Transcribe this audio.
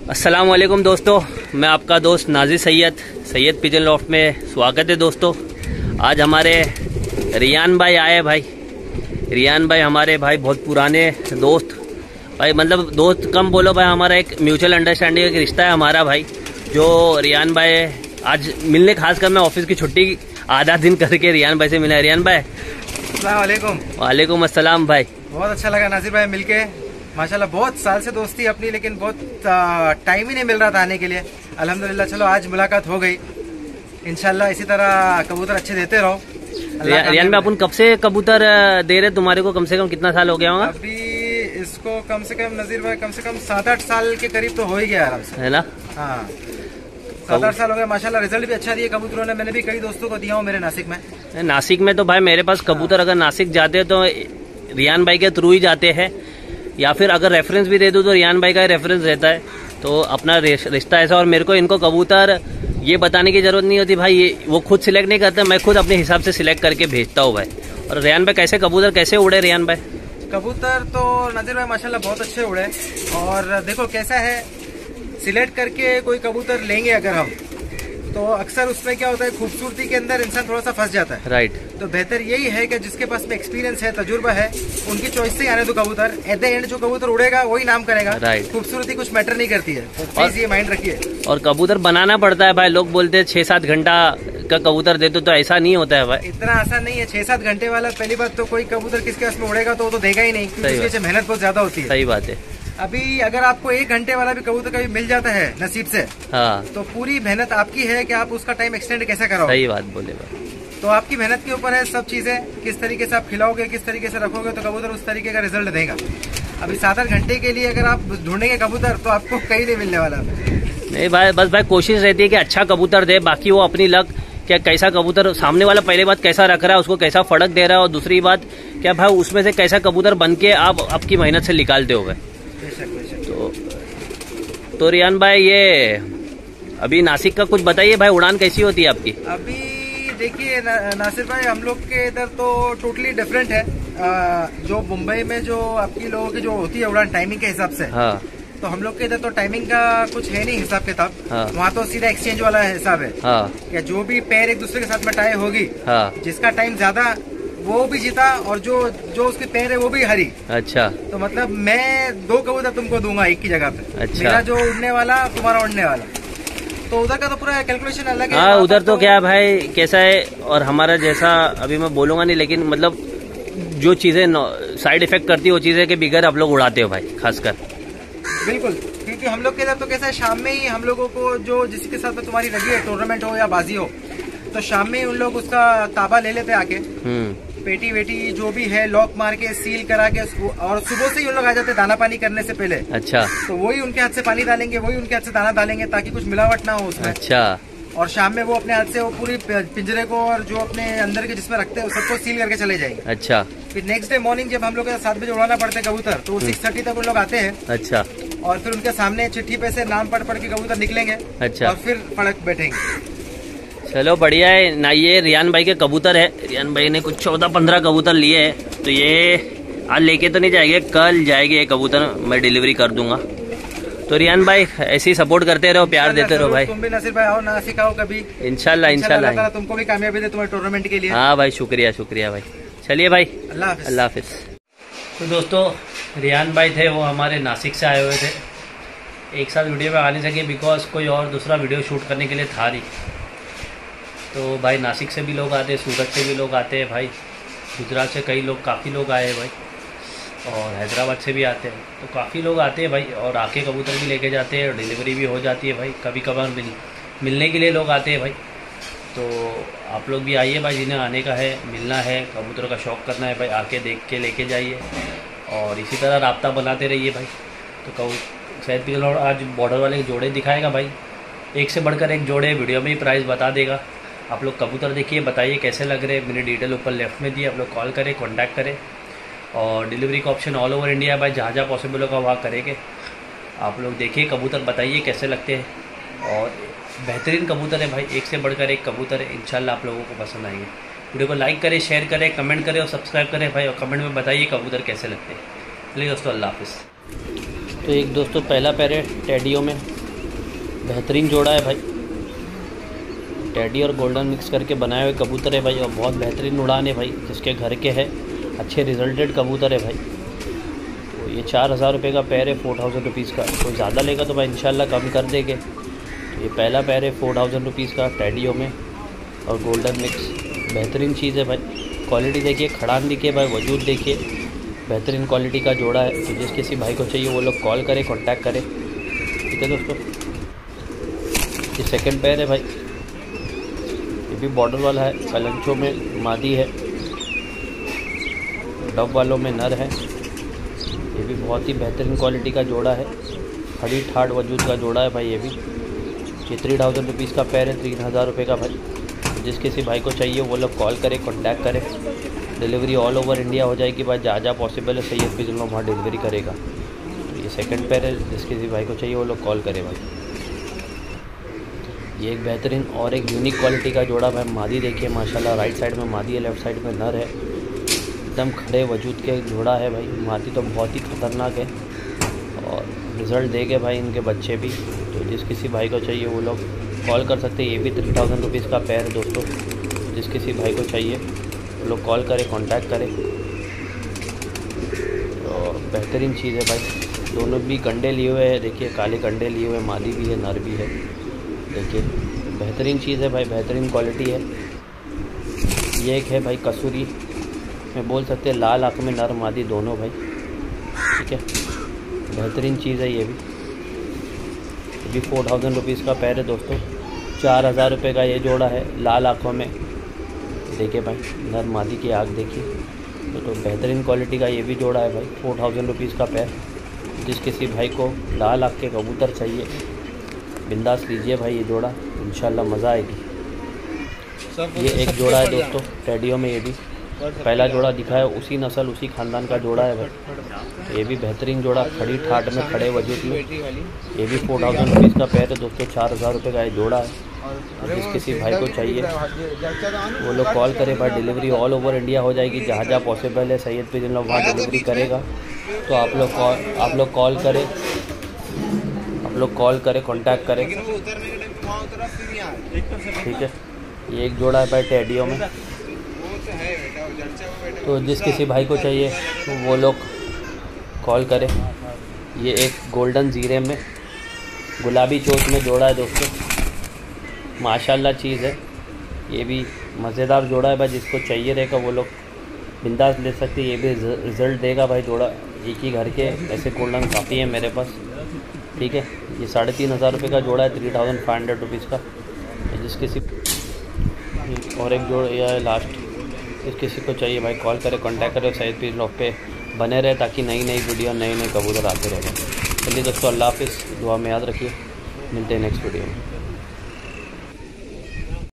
अस्सलाम वालेकुम दोस्तों, मैं आपका दोस्त नाज़िर सैयद पिजन लॉफ्ट में स्वागत है दोस्तों। आज हमारे रियान भाई आए भाई। रियान भाई हमारे भाई बहुत पुराने दोस्त भाई, मतलब दोस्त कम बोलो भाई, हमारा एक म्यूचुअल अंडरस्टैंडिंग एक रिश्ता है हमारा भाई। जो रियान भाई आज मिलने, खासकर मैं ऑफिस की छुट्टी आधा दिन करके रियान भाई से मिला है। रियान भाई अस्सलाम वालेकुम। वालेकुम अस्सलाम भाई। बहुत अच्छा लगा नाज़िर भाई मिलके, माशाल्लाह। बहुत साल से दोस्ती अपनी, लेकिन बहुत टाइम ही नहीं मिल रहा था आने के लिए। अल्हम्दुलिल्लाह चलो आज मुलाकात हो गई। इंशाल्लाह इसी तरह कबूतर अच्छे देते रहो। रियान भाई अपन कब से कबूतर दे रहे तुम्हारे को? कम से कम कितना साल हो गया होगा? अभी इसको कम से कम नाज़िर भाई कम से कम 7-8 साल के करीब तो हो ही गया आराम से, है ना? हाँ 7-8 साल हो गया माशाल्लाह। रिजल्ट भी अच्छा दिए कबूतरों ने। मैंने भी कई दोस्तों को दिया हूँ मेरे नासिक में। नासिक में तो भाई मेरे पास कबूतर अगर नासिक जाते हैं तो रियान भाई के थ्रू ही जाते हैं, या फिर अगर रेफरेंस भी दे दूँ तो रियान भाई का रेफरेंस रहता है। तो अपना रिश्ता ऐसा, और मेरे को इनको कबूतर ये बताने की जरूरत नहीं होती भाई, ये वो खुद सिलेक्ट नहीं करते, मैं खुद अपने हिसाब से सिलेक्ट करके भेजता हूँ भाई। और रियान भाई कैसे कबूतर कैसे उड़े रियान भाई? कबूतर तो नाज़िर भाई माशाल्लाह बहुत अच्छे उड़े। और देखो कैसा है, सिलेक्ट करके कोई कबूतर लेंगे अगर हम, तो अक्सर उसमें क्या होता है, खूबसूरती के अंदर इंसान थोड़ा सा फंस जाता है। राइट। तो बेहतर यही है कि जिसके पास में एक्सपीरियंस है, तजुर्बा है, उनकी चॉइस से ही आने दो कबूतर। एट द एंड जो कबूतर उड़ेगा वही नाम करेगा। राइट। खूबसूरती कुछ मैटर नहीं करती है, तो प्लीज ये माइंड रखिए। और कबूतर बनाना पड़ता है भाई। लोग बोलते हैं 6-7 घंटा का कबूतर दे तो ऐसा नहीं होता है भाई। इतना आसान नहीं है 6-7 घंटे वाला। पहली बात तो कोई कबूतर किसके पास में उड़ेगा तो वो तो देगा ही नहीं, क्योंकि उसके पीछे मेहनत बहुत ज्यादा होती है। सही बात है। अभी अगर आपको 1 घंटे वाला भी कबूतर कभी मिल जाता है नसीब से, हाँ, तो पूरी मेहनत आपकी है कि आप उसका टाइम एक्सटेंड कैसे करो। सही बात बोले भाई। तो आपकी मेहनत के ऊपर है सब चीजें। किस तरीके से आप खिलाओगे, किस तरीके से रखोगे, तो कबूतर उस तरीके का रिजल्ट देगा। अभी 7-8 घंटे के लिए अगर आप ढूंढेंगे कबूतर तो आपको कहीं नहीं मिलने वाला। नहीं भाई, बस भाई कोशिश रहती है कि अच्छा कबूतर दे, बाकी वो अपनी लक। क्या कैसा कबूतर सामने वाला, पहली बात कैसा रख रहा है, उसको कैसा फड़क दे रहा है, और दूसरी बात क्या भाई उसमें से कैसा कबूतर बन के आप आपकी मेहनत से निकालते हो गए। तो रियान भाई ये अभी नासिक का कुछ बताइए भाई, उड़ान कैसी होती है आपकी? अभी देखिए नासिर भाई, हम लोग के इधर तो टोटली डिफरेंट है। जो मुंबई में जो आपकी लोगों की जो होती है उड़ान टाइमिंग के हिसाब से, हाँ, तो हम लोग के इधर तो टाइमिंग का कुछ है नहीं हिसाब किताब। हाँ, वहाँ तो सीधा एक्सचेंज वाला हिसाब है। हाँ, या जो भी पैर एक दूसरे के साथ में टाई होगी, हाँ, जिसका टाइम ज्यादा वो भी जीता, और जो उसके पैर है वो भी हरी। अच्छा। तो मतलब मैं 2 कबूतर तुमको दूंगा एक की जगह पे। अच्छा। मेरा जो उड़ने वाला, तुम्हारा उड़ने वाला। तो उधर का तो पूरा कैलकुलेशन अलग है। हाँ, उधर तो क्या भाई कैसा है, और हमारा जैसा अभी मैं बोलूंगा नहीं, लेकिन मतलब जो चीजें साइड इफेक्ट करती है वो चीजें के बिगैर आप लोग उड़ाते हो भाई, खासकर। बिल्कुल, क्योंकि हम लोग के इधर तो कैसा है, शाम में ही हम लोगों को जो जिसके साथ में तुम्हारी लगी है, टूर्नामेंट हो या बाजी हो, तो शाम में ही उन लोग उसका ताबा ले लेते आके, पेटी वेटी जो भी है लॉक मार के सील करा के, और सुबह से ही उन लोग आ जाते दाना पानी करने से पहले। अच्छा। तो वही उनके हाथ से पानी डालेंगे, वही उनके हाथ से दाना डालेंगे, ताकि कुछ मिलावट ना हो उसमें। अच्छा। और शाम में वो अपने हाथ से वो पूरी पिंजरे को और जो अपने अंदर के जिसमें रखते हैं सबको सील करके चले जाएंगे। अच्छा। फिर नेक्स्ट डे मॉर्निंग जब हम लोग 7 बजे उड़ाना पड़ते हैं कबूतर, तो 6:30 तक उन लोग आते हैं। अच्छा। और फिर उनके सामने चिट्ठी पे से नाम पढ़ के कबूतर निकलेंगे। अच्छा। और फिर फड़क बैठेंगे। चलो बढ़िया है ना। ये रियान भाई के कबूतर है। रियान भाई ने कुछ 14-15 कबूतर लिए हैं, तो ये आज लेके तो नहीं जाएंगे, कल जाएंगे ये कबूतर, मैं डिलीवरी कर दूंगा। तो रियान भाई ऐसे ही सपोर्ट करते रहो, प्यार देते रहो भाई। तुम भी नासिर भाई आओ, नासिक आओ कभी। इंशाल्लाह तुमको भी कामयाबी दे तुम्हारे टूर्नामेंट के लिए। हाँ भाई, शुक्रिया भाई। चलिए भाई, अल्लाह हाफिज। तो दोस्तों रियान भाई थे, वो हमारे नासिक से आए हुए थे। एक साथ वीडियो में आ नहीं सके बिकॉज कोई और दूसरा वीडियो शूट करने के लिए था नहीं। तो भाई नासिक से भी लोग आते हैं, सूरत से भी लोग आते हैं भाई, गुजरात से कई लोग, काफ़ी लोग आए हैं भाई, और हैदराबाद से भी आते हैं। तो काफ़ी लोग आते हैं भाई, और आके कबूतर भी लेके जाते हैं, और डिलीवरी भी हो जाती है भाई। कभी कभार मिलने के लिए लोग आते हैं भाई। तो आप लोग भी आइए भाई, जिन्हें आने का है, मिलना है, कबूतरों का शौक़ करना है भाई, आके देख के लेके जाइए, और इसी तरह राब्ता बनाते रहिए भाई। तो शायद भी आज बॉर्डर वाले जोड़े दिखाएगा भाई, एक से बढ़कर एक जोड़े, वीडियो में ही प्राइस बता देगा। आप लोग कबूतर देखिए, बताइए कैसे लग रहे हैं। मैंने डिटेल ऊपर लेफ्ट में दी, आप लोग कॉल करें, कांटेक्ट करें, और डिलीवरी का ऑप्शन ऑल ओवर इंडिया है भाई, जहाँ जहाँ पॉसिबल होगा वहाँ करेंगे। आप लोग देखिए कबूतर, बताइए कैसे लगते हैं, और बेहतरीन कबूतर है भाई, एक से बढ़कर एक कबूतर है। इंशाल्लाह आप लोगों को पसंद आएंगे। वीडियो को लाइक करें, शेयर करें, कमेंट करें और सब्सक्राइब करें भाई, और कमेंट में बताइए कबूतर कैसे लगते हैं। चलिए दोस्तों, अल्लाह हाफिज़। तो एक दोस्तों पहला पैर है टेडियो में, बेहतरीन जोड़ा है भाई, टेडी और गोल्डन मिक्स करके बनाए हुए कबूतर है भाई, और बहुत बेहतरीन उड़ान है भाई, जिसके घर के है, अच्छे रिजल्टेड कबूतर है भाई। तो ये 4000 रुपये का पैर है, 4000 रुपीज़ का। कोई ज़्यादा लेगा तो भाई इंशाल्लाह कम कर देंगे। तो ये पहला पैर है 4000 रुपीज़ का टेडियो में और गोल्डन मिक्स, बेहतरीन चीज़ है भाई। क्वालिटी देखिए, खड़ान देखिए भाई, वजूद देखिए, बेहतरीन क्वालिटी का जोड़ा है। तो जिस किसी भाई को चाहिए वो लोग कॉल करें, कॉन्टैक्ट करें, ठीक है दोस्तों। ये सेकंड पैर है भाई, ये भी बॉर्डर वाला है, कलंचों में मादी है, डब वालों में नर है। ये भी बहुत ही बेहतरीन क्वालिटी का जोड़ा है, खड़ी ठाड़ वजूद का जोड़ा है भाई। ये भी ये 3000 रुपीज़ का पैर है, 3000 रुपये का भाई। जिस किसी भाई को चाहिए वो लोग कॉल करें, कॉन्टैक्ट करें। डिलीवरी ऑल ओवर इंडिया हो जाएगी भाई, जहाँ पॉसिबल है सैयद पिजन लॉफ्ट वहाँ डिलीवरी करेगा। तो ये सेकंड पैर है, जिस किसी भाई को चाहिए वो लोग कॉल करें भाई। ये एक बेहतरीन और एक यूनिक क्वालिटी का जोड़ा भाई। मादी देखिए माशाल्लाह, राइट साइड में मादी है, लेफ़्ट साइड में नर है, एकदम खड़े वजूद के जोड़ा है भाई। मादी तो बहुत ही ख़तरनाक है और रिज़ल्ट देंगे भाई इनके बच्चे भी। तो जिस किसी भाई को चाहिए वो लोग कॉल कर सकते हैं। ये भी 3000 रुपीज़ का पैर है दोस्तों। जिस किसी भाई को चाहिए वो लोग कॉल करें, कॉन्टैक्ट करें। तो बेहतरीन चीज़ है भाई। दोनों भी कंडे लिए हुए हैं, देखिए काले कंडे लिए हुए, मादी भी है, नर भी है। देखिए बेहतरीन चीज़ है भाई, बेहतरीन क्वालिटी है। ये एक है भाई कसूरी में, बोल सकते हैं लाल आँख में नर मादी दोनों भाई, ठीक है। बेहतरीन चीज़ है ये भी 4000 रुपीज़ का पैर है दोस्तों। 4000 रुपये का ये जोड़ा है, लाल आँखों में। देखिए भाई नर मादी की आँख देखिए। तो बेहतरीन क्वालिटी का ये भी जोड़ा है भाई, 4000 रुपीज़ का पैर। जिस किसी भाई को लाल आँख के कबूतर चाहिए बिंदास लीजिए भाई, ये जोड़ा इंशाल्लाह मज़ा आएगी। ये एक जोड़ा है दोस्तों टेडियो में, ये भी पहला जोड़ा दिखा है, उसी नस्ल उसी ख़ानदान का जोड़ा है भाई। ये भी बेहतरीन जोड़ा, खड़ी ठाट में, खड़े वजूद में। ये भी 4000 रुपीज़ का पैर है दोस्तों, 4000 रुपये का ये जोड़ा है। जिस किसी भाई को चाहिए वो लोग कॉल करें भाई, डिलीवरी ऑल ओवर इंडिया हो जाएगी, जहाँ जहाँ पॉसिबल है सैयद पिजन लॉफ्ट वहाँ डिलीवरी करेगा। तो आप लोग कॉल करें, कॉन्टैक्ट करें, ठीक है। ये एक जोड़ा है भाई टेडियो में। तो जिस किसी भाई को चाहिए तो वो लोग कॉल करें। ये एक गोल्डन जीरे में, गुलाबी चोच में जोड़ा है दोस्तों, माशाल्लाह चीज़ है। ये भी मज़ेदार जोड़ा है भाई, जिसको चाहिए रहेगा वो लोग बिंदास ले सकते। ये भी रिज़ल्ट देगा भाई जोड़ा, एक ही घर के ऐसे गोल्डन काफ़ी है मेरे पास, ठीक है। ये 3500 रुपये का जोड़ा है, 3500 रुपीज़ का। जिस किसी और एक जोड़ा यह है लास्ट, जिस किसी को चाहिए भाई कॉल करें, कॉन्टैक्ट करें, सैयद पिजन लॉफ्ट पे बने रहे ताकि नई नई वीडियो, नए नए कबूतर आते रहेंगे। चलिए दोस्तों, अल्लाह हाफ़िज़, दुआ में याद रखिए, मिलते हैं नेक्स्ट वीडियो में।